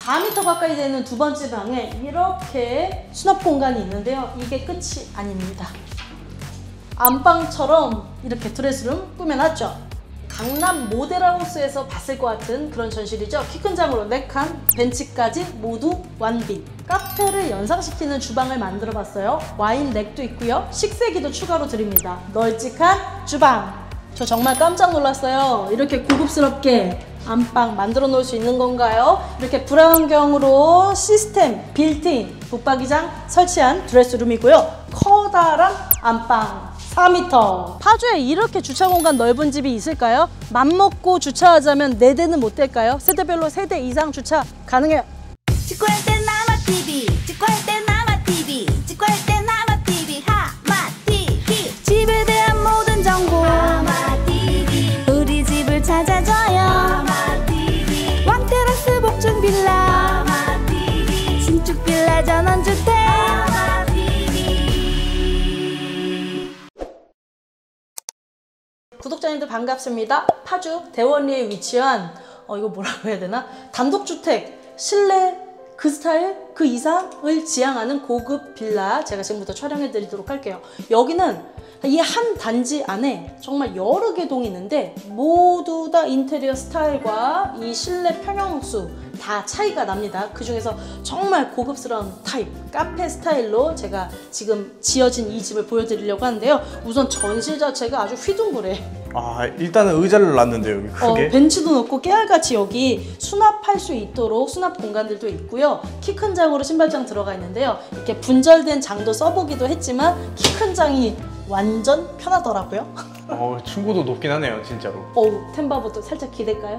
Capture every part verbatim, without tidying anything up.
사 미터 가까이 되는 두 번째 방에 이렇게 수납 공간이 있는데요. 이게 끝이 아닙니다. 안방처럼 이렇게 드레스룸 꾸며놨죠. 강남 모델하우스에서 봤을 것 같은 그런 전실이죠. 키 큰 장으로 네 칸, 벤치까지 모두 완비. 카페를 연상시키는 주방을 만들어 봤어요. 와인 렉도 있고요. 식세기도 추가로 드립니다. 널찍한 주방. 저 정말 깜짝 놀랐어요. 이렇게 고급스럽게 안방 만들어 놓을 수 있는 건가요? 이렇게 불안경으로 시스템 빌트인 붙박이장 설치한 드레스룸이고요. 커다란 안방 사 미터. 파주에 이렇게 주차 공간 넓은 집이 있을까요? 맘먹고 주차하자면 네 대는 못 될까요? 세대별로 세 대 이상 주차 가능해요. 직구할 땐 나마 티비, 직구할 땐 나마 티비, 직구할 땐 나마 티비, 하마 티비. 집에 대한 모든 정보 하마 티비. 우리 집을 찾아줘요 하마 티비. 왕테라스 복층 빌라 하마 티비. 신축 빌라 전원주택 하마 티비. 구독자님들 반갑습니다. 파주 대원리에 위치한 어 이거 뭐라고 해야 되나? 단독주택, 실내 그 스타일, 그 이상을 지향하는 고급 빌라 제가 지금부터 촬영해 드리도록 할게요. 여기는 이 한 단지 안에 정말 여러 개 동이 있는데 모두 다 인테리어 스타일과 이 실내 평형수 다 차이가 납니다. 그 중에서 정말 고급스러운 타입, 카페 스타일로 제가 지금 지어진 이 집을 보여드리려고 하는데요. 우선 전실 자체가 아주 휘둥그레. 아, 일단은 의자를 놨는데요, 여기 크게. 어, 벤치도 놓고 깨알같이 여기 수납할 수 있도록 수납 공간들도 있고요. 키 큰 장으로 신발장 들어가 있는데요. 이렇게 분절된 장도 써보기도 했지만 키 큰 장이 완전 편하더라고요. 어, 층고도 높긴 하네요, 진짜로. 어우, 템바보도 살짝 기댈까요?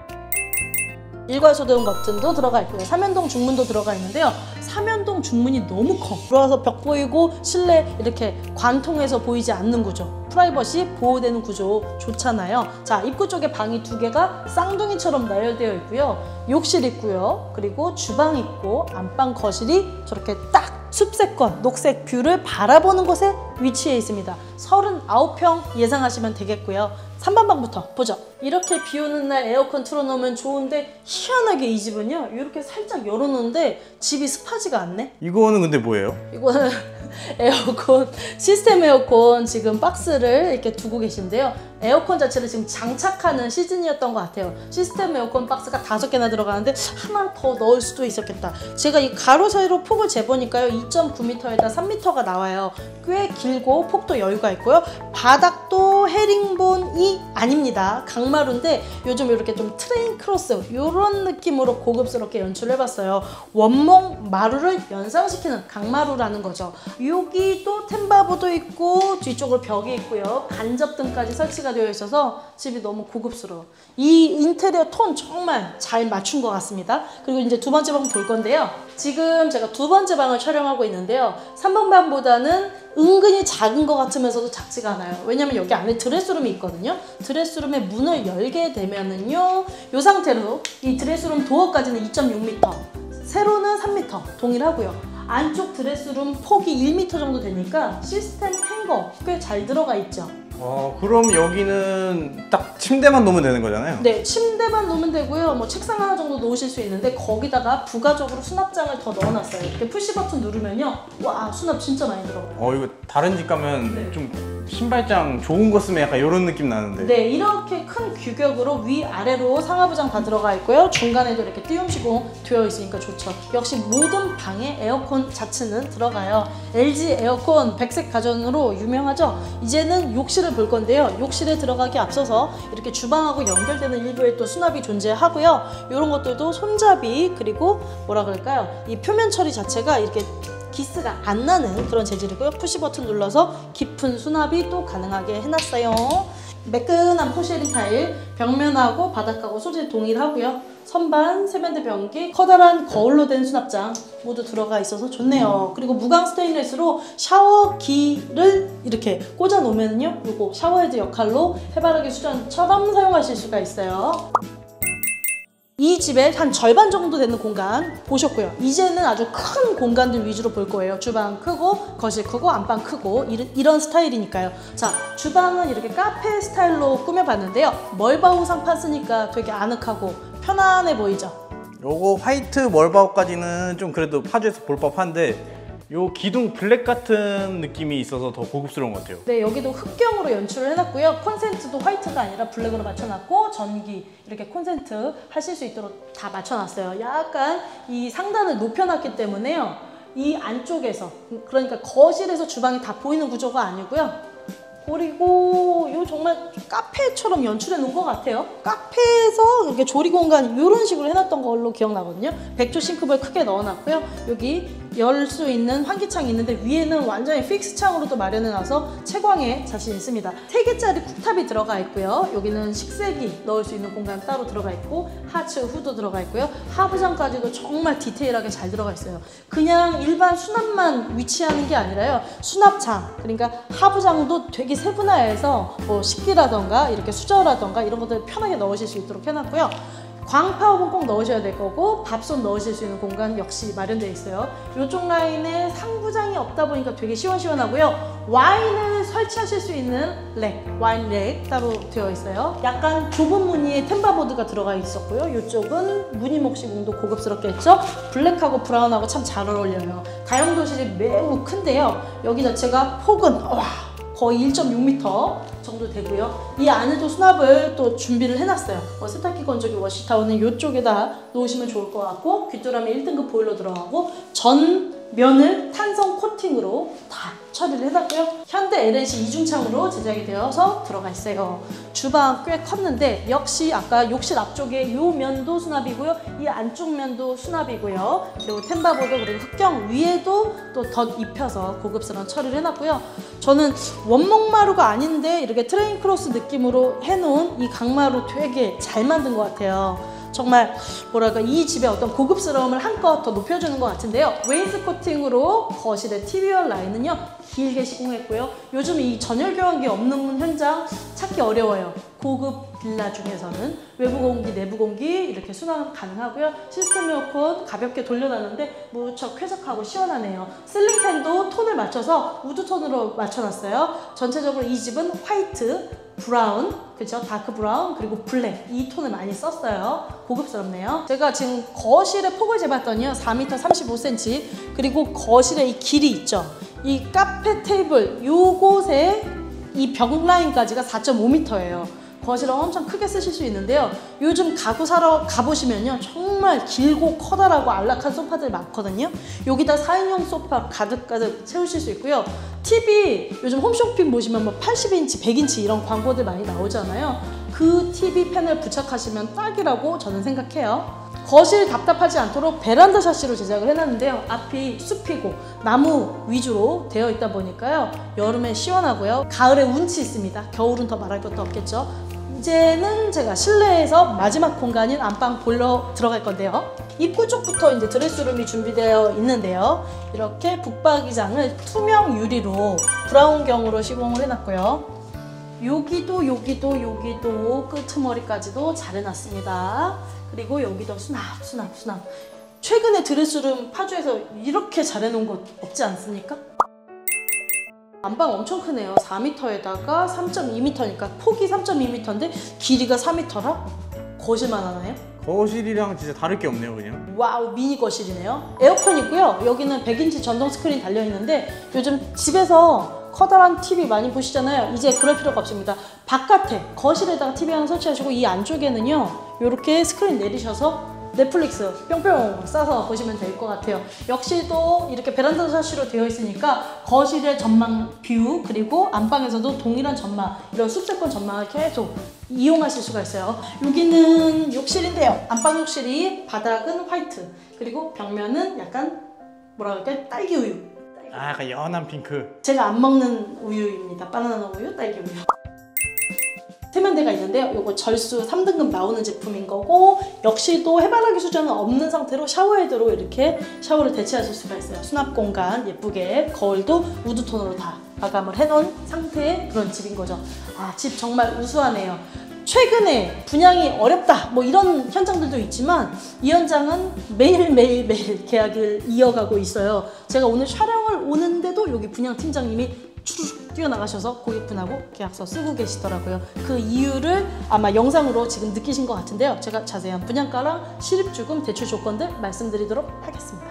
일괄 소대용 버튼도 들어가 있고요. 삼연동 중문도 들어가 있는데요. 삼연동 중문이 너무 커. 들어와서 벽 보이고 실내 이렇게 관통해서 보이지 않는 구조. 프라이버시 보호되는 구조 좋잖아요. 자, 입구 쪽에 방이 두 개가 쌍둥이처럼 나열되어 있고요. 욕실 있고요. 그리고 주방 있고 안방 거실이 저렇게 딱 숲세권, 녹색 뷰를 바라보는 곳에 위치해 있습니다. 서른아홉 평 예상하시면 되겠고요. 삼 번 방부터 보죠. 이렇게 비 오는 날 에어컨 틀어놓으면 좋은데 희한하게 이 집은요. 이렇게 살짝 열어놓는데 집이 습하지가 않네. 이거는 근데 뭐예요? 이거는 에어컨, 시스템 에어컨 지금 박스를 이렇게 두고 계신데요. 에어컨 자체를 지금 장착하는 시즌이었던 것 같아요. 시스템 에어컨 박스가 다섯 개나 들어가는데 하나 더 넣을 수도 있었겠다. 제가 이 가로 사이로 폭을 재보니까요. 이 점 구 미터에다 삼 미터가 나와요. 꽤 길고 폭도 여유가 있고요. 바닥도 헤링본이 아닙니다. 강마루인데 요즘 이렇게 좀 트레인 크로스 이런 느낌으로 고급스럽게 연출해봤어요. 원목 마루를 연상시키는 강마루라는 거죠. 여기도 템바보도 있고 뒤쪽으로 벽이 있고요. 간접등까지 설치가 되어 있어서 집이 너무 고급스러워. 이 인테리어 톤 정말 잘 맞춘 것 같습니다. 그리고 이제 두 번째 방 볼 건데요. 지금 제가 두 번째 방을 촬영하고 있는데요. 삼 번 방보다는 은근히 작은 것 같으면서도 작지가 않아요. 왜냐면 여기 안에 드레스룸이 있거든요. 드레스룸의 문을 열게 되면은요. 이 상태로 이 드레스룸 도어까지는 이 점 육 미터, 세로는 삼 미터 동일하고요. 안쪽 드레스룸 폭이 일 미터 정도 되니까 시스템 행거 꽤 잘 들어가 있죠. 어, 그럼 여기는 딱 침대만 놓으면 되는 거잖아요? 네, 침대만 놓으면 되고요. 뭐 책상 하나 정도 놓으실 수 있는데 거기다가 부가적으로 수납장을 더 넣어놨어요. 이렇게 푸시 버튼 누르면요. 와, 수납 진짜 많이 들어가요. 어, 이거 다른 집 가면 네. 좀 신발장 좋은 거 쓰면 약간 이런 느낌 나는데. 네, 이렇게 큰 규격으로 위아래로 상하부장 다 들어가 있고요. 중간에도 이렇게 띄움 시공 되어 있으니까 좋죠. 역시 모든 방에 에어컨 자체는 들어가요. 엘지 에어컨 백색 가전으로 유명하죠. 이제는 욕실을 볼 건데요. 욕실에 들어가기 앞서서 이렇게 주방하고 연결되는 일부에 또 수납이 존재하고요. 이런 것들도 손잡이 그리고 뭐라 그럴까요? 이 표면 처리 자체가 이렇게 기스가 안 나는 그런 재질이고요. 푸시 버튼 눌러서 깊은 수납이 또 가능하게 해놨어요. 매끈한 포쉐린 타일, 벽면하고 바닥하고 소재 동일하고요. 선반, 세면대 변기, 커다란 거울로 된 수납장 모두 들어가 있어서 좋네요. 그리고 무광 스테인레스로 샤워기를 이렇게 꽂아 놓으면요, 요거 샤워헤드 역할로 해바라기 수전처럼 사용하실 수가 있어요. 이 집에 한 절반 정도 되는 공간 보셨고요. 이제는 아주 큰 공간들 위주로 볼 거예요. 주방 크고 거실 크고 안방 크고 이런, 이런 스타일이니까요. 자, 주방은 이렇게 카페 스타일로 꾸며봤는데요. 멀바우 상판 쓰니까 되게 아늑하고 편안해 보이죠? 요거 화이트 멀바우까지는 좀 그래도 파주에서 볼 법한데 요 기둥 블랙 같은 느낌이 있어서 더 고급스러운 것 같아요. 네, 여기도 흑경으로 연출을 해놨고요. 콘센트도 화이트가 아니라 블랙으로 맞춰놨고 전기 이렇게 콘센트 하실 수 있도록 다 맞춰놨어요. 약간 이 상단을 높여놨기 때문에요. 이 안쪽에서, 그러니까 거실에서 주방이 다 보이는 구조가 아니고요. 그리고 요 정말 카페처럼 연출해 놓은 것 같아요. 카페에서 이렇게 조리 공간 이런 식으로 해놨던 걸로 기억나거든요. 백조 싱크볼 크게 넣어놨고요. 여기 열 수 있는 환기창이 있는데 위에는 완전히 픽스 창으로도 마련해놔서 채광에 자신 있습니다. 세 개짜리 쿡탑이 들어가 있고요. 여기는 식세기 넣을 수 있는 공간 따로 들어가 있고 하츠 후도 들어가 있고요. 하부장까지도 정말 디테일하게 잘 들어가 있어요. 그냥 일반 수납만 위치하는 게 아니라요. 수납장, 그러니까 하부장도 되게 세분화해서 뭐 식기라던가 이렇게 수저라던가 이런 것들 편하게 넣으실 수 있도록 해놨고요. 광파오븐 꼭 넣으셔야 될 거고 밥솥 넣으실 수 있는 공간 역시 마련되어 있어요. 이쪽 라인에 상부장이 없다 보니까 되게 시원시원하고요. 와인을 설치하실 수 있는 렉, 와인 렉 따로 되어 있어요. 약간 좁은 무늬의 템바보드가 들어가 있었고요. 이쪽은 무늬 목시공도 고급스럽게 했죠. 블랙하고 브라운하고 참 잘 어울려요. 다용도실이 매우 큰데요. 여기 자체가 폭은 와 거의 일 점 육 미터 정도 되고요. 이 안에도 수납을 또 준비를 해놨어요. 뭐 세탁기 건조기 워시타운은 이쪽에다 놓으시면 좋을 것 같고, 귀뚜라미 일 등급 보일러 들어가고 전면을 탄성 코팅으로 다 처리를 해놨고요. 현대 엘엔씨 이중창으로 제작이 되어서 들어가 있어요. 주방 꽤 컸는데 역시 아까 욕실 앞쪽에 이 면도 수납이고요. 이 안쪽 면도 수납이고요. 그리고 템바보드 그리고 흑경 위에도 또 덧 입혀서 고급스러운 처리를 해놨고요. 저는 원목마루가 아닌데 이렇게 트레인 크로스 느낌으로 해놓은 이 강마루 되게 잘 만든 것 같아요. 정말 뭐랄까 이 집의 어떤 고급스러움을 한껏 더 높여주는 것 같은데요. 웨인스코팅으로 거실의 티비월 라인은요 길게 시공했고요. 요즘 이 전열 교환기 없는 현장 찾기 어려워요. 고급 빌라 중에서는 외부 공기, 내부 공기 이렇게 순환 가능하고요. 시스템 에어컨 가볍게 돌려놨는데 무척 쾌적하고 시원하네요. 슬링팬도 톤을 맞춰서 우드 톤으로 맞춰놨어요. 전체적으로 이 집은 화이트, 브라운, 그죠? 다크 브라운, 그리고 블랙 이 톤을 많이 썼어요. 고급스럽네요. 제가 지금 거실의 폭을 재봤더니요 사 미터 삼십오 센티미터, 그리고 거실의 이 길이 있죠. 이 카페 테이블 요곳에 이 벽 라인까지가 사 점 오 미터예요. 거실을 엄청 크게 쓰실 수 있는데요. 요즘 가구 사러 가보시면요 정말 길고 커다랗고 안락한 소파들 많거든요. 여기다 사 인용 소파 가득가득 채우실 수 있고요. 티비 요즘 홈쇼핑 보시면 뭐 팔십 인치, 백 인치 이런 광고들 많이 나오잖아요. 그 티비 패널 부착하시면 딱이라고 저는 생각해요. 거실 답답하지 않도록 베란다 샤시로 제작을 해놨는데요. 앞이 숲이고 나무 위주로 되어 있다 보니까요. 여름에 시원하고요. 가을에 운치 있습니다. 겨울은 더 말할 것도 없겠죠. 이제는 제가 실내에서 마지막 공간인 안방 보러 들어갈 건데요. 입구 쪽부터 이제 드레스룸이 준비되어 있는데요. 이렇게 북박이장을 투명 유리로 브라운경으로 시공을 해놨고요. 여기도 여기도 여기도 끄트머리까지도 잘 해놨습니다. 그리고 여기도 수납 수납 수납. 최근에 드레스룸 파주에서 이렇게 잘 해놓은 곳 없지 않습니까? 안방 엄청 크네요. 사 미터에다가 삼 점 이 미터니까 폭이 삼 점 이 미터인데 길이가 사 미터라? 거실만 하나요? 거실이랑 진짜 다를 게 없네요 그냥. 와우, 미니 거실이네요. 에어컨 있고요. 여기는 백 인치 전동 스크린 달려있는데 요즘 집에서 커다란 티비 많이 보시잖아요. 이제 그럴 필요가 없습니다. 바깥에 거실에다가 티비 하나 설치하시고 이 안쪽에는요 이렇게 스크린 내리셔서 넷플릭스 뿅뿅 싸서 보시면 될 것 같아요. 역시 또 이렇게 베란다 샤시로 되어 있으니까 거실의 전망 뷰 그리고 안방에서도 동일한 전망, 이런 숲세권 전망을 계속 이용하실 수가 있어요. 여기는 욕실인데요. 안방 욕실이 바닥은 화이트, 그리고 벽면은 약간 뭐라 그럴까? 딸기 우유. 아 약간 연한 핑크. 제가 안 먹는 우유입니다. 바나나 우유, 딸기 우유. 세면대가 있는데요. 이거 절수 삼 등급 나오는 제품인 거고, 역시도 해바라기 수전은 없는 상태로 샤워헤드로 이렇게 샤워를 대체하실 수가 있어요. 수납 공간 예쁘게, 거울도 우드톤으로 다 마감을 해놓은 상태의 그런 집인 거죠. 아, 집 정말 우수하네요. 최근에 분양이 어렵다 뭐 이런 현장들도 있지만 이 현장은 매일매일 매일 계약을 이어가고 있어요. 제가 오늘 촬영을 오는데도 여기 분양 팀장님이 추르륵 뛰어나가셔서 고객분하고 계약서 쓰고 계시더라고요. 그 이유를 아마 영상으로 지금 느끼신 것 같은데요. 제가 자세한 분양가랑 실입주금 대출 조건들 말씀드리도록 하겠습니다.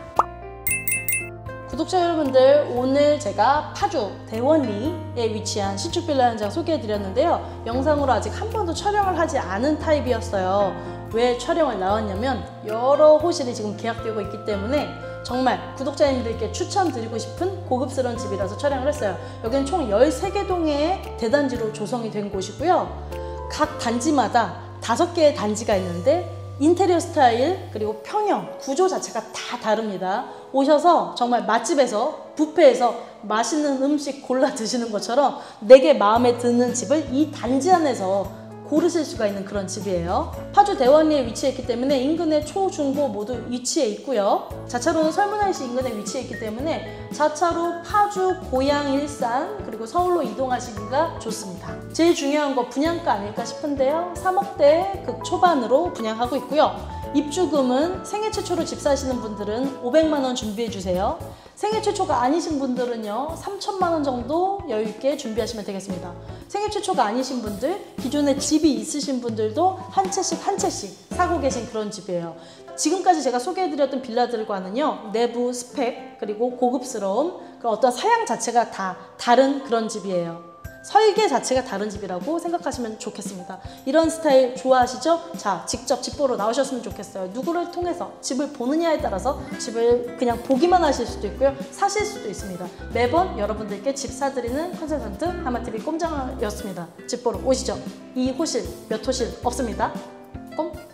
구독자 여러분들, 오늘 제가 파주 대원리에 위치한 신축 빌라 현장 소개해드렸는데요. 영상으로 아직 한 번도 촬영을 하지 않은 타입이었어요. 왜 촬영을 나왔냐면 여러 호실이 지금 계약되고 있기 때문에 정말 구독자님들께 추천드리고 싶은 고급스러운 집이라서 촬영을 했어요. 여기는 총 열세 개 동의 대단지로 조성이 된 곳이고요. 각 단지마다 다섯 개의 단지가 있는데 인테리어 스타일 그리고 평형, 구조 자체가 다 다릅니다. 오셔서 정말 맛집에서 뷔페에서 맛있는 음식 골라 드시는 것처럼 내게 마음에 드는 집을 이 단지 안에서 고르실 수가 있는 그런 집이에요. 파주 대원리에 위치했기 때문에 인근에 초, 중, 고 모두 위치해 있고요. 자차로는 설문화시 인근에 위치해 있기 때문에 자차로 파주, 고양, 일산 그리고 서울로 이동하시기가 좋습니다. 제일 중요한 거 분양가 아닐까 싶은데요. 삼억대 극 초반으로 분양하고 있고요. 입주금은 생애 최초로 집 사시는 분들은 오백만 원 준비해 주세요. 생애 최초가 아니신 분들은요, 삼천만 원 정도 여유 있게 준비하시면 되겠습니다. 생애 최초가 아니신 분들, 기존에 집이 있으신 분들도 한 채씩 한 채씩 사고 계신 그런 집이에요. 지금까지 제가 소개해드렸던 빌라들과는요, 내부 스펙 그리고 고급스러움, 그 어떤 사양 자체가 다 다른 그런 집이에요. 설계 자체가 다른 집이라고 생각하시면 좋겠습니다. 이런 스타일 좋아하시죠? 자, 직접 집 보러 나오셨으면 좋겠어요. 누구를 통해서 집을 보느냐에 따라서 집을 그냥 보기만 하실 수도 있고요. 사실 수도 있습니다. 매번 여러분들께 집 사드리는 컨설턴트 하마티비 꼼장이었습니다. 집 보러 오시죠. 이 호실, 몇 호실 없습니다. 꼼